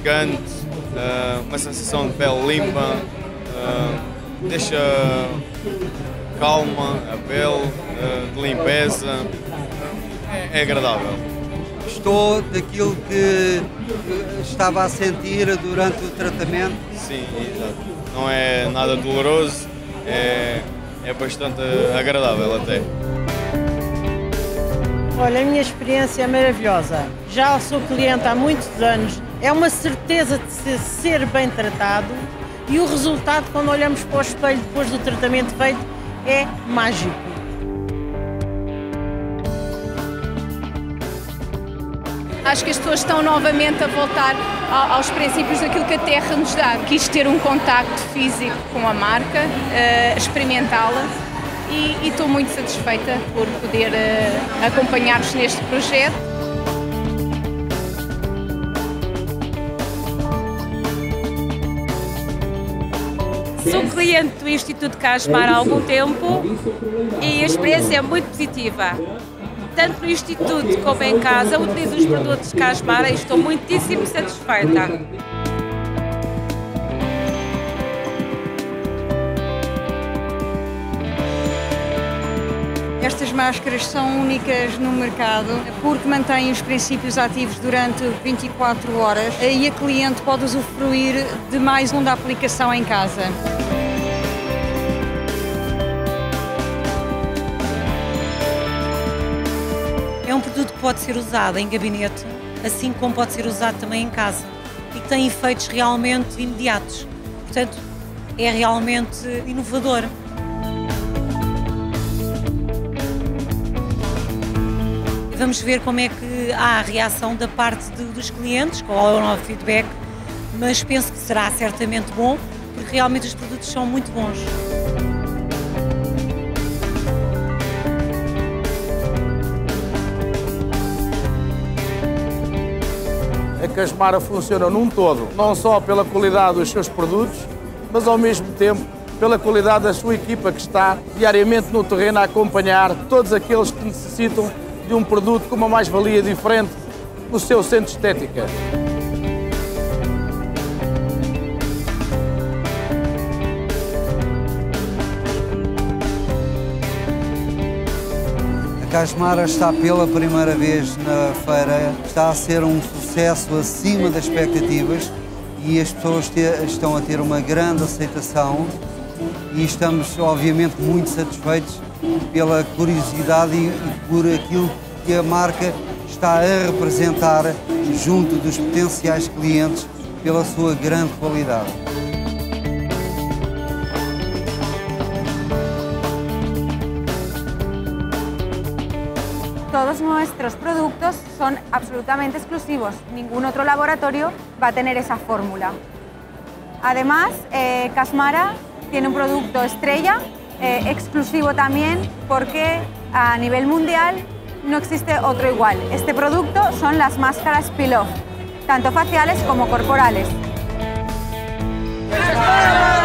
refrescante, uma sensação de pele limpa, deixa calma a pele, de limpeza, é agradável. Gostou daquilo que estava a sentir durante o tratamento? Sim, exato. Não é nada doloroso, é bastante agradável até. Olha, a minha experiência é maravilhosa. Já sou cliente há muitos anos. É uma certeza de ser bem tratado e o resultado, quando olhamos para o espelho depois do tratamento feito, é mágico. Acho que as pessoas estão novamente a voltar aos princípios daquilo que a Terra nos dá. Quis ter um contacto físico com a marca, experimentá-la e estou muito satisfeita por poder acompanhar-vos neste projeto. Sou cliente do Instituto Casmar há algum tempo e a experiência é muito positiva. Tanto no Instituto como em casa, utilizo os produtos de Casmar e estou muitíssimo satisfeita. Estas máscaras são únicas no mercado porque mantêm os princípios ativos durante 24 horas e a cliente pode usufruir de mais uma aplicação em casa. É um produto que pode ser usado em gabinete, assim como pode ser usado também em casa e que tem efeitos realmente imediatos. Portanto, é realmente inovador. Vamos ver como é que há a reação da parte dos clientes, qual é o novo feedback, mas penso que será certamente bom, porque realmente os produtos são muito bons. A Casmara funciona num todo, não só pela qualidade dos seus produtos, mas ao mesmo tempo pela qualidade da sua equipa que está diariamente no terreno a acompanhar todos aqueles que necessitam de um produto com uma mais-valia diferente no seu centro de estética. A Casmara está pela primeira vez na feira, está a ser um sucesso acima das expectativas e as pessoas estão a ter uma grande aceitação e estamos obviamente muito satisfeitos pela curiosidade e por aquilo que a marca está a representar junto dos potenciais clientes pela sua grande qualidade. Todos nuestros productos son absolutamente exclusivos. Ningún otro laboratorio va a tener esa fórmula. Además, Casmara tiene un producto estrella, exclusivo también, porque a nivel mundial no existe otro igual. Este producto son las máscaras Peel-Off, tanto faciales como corporales.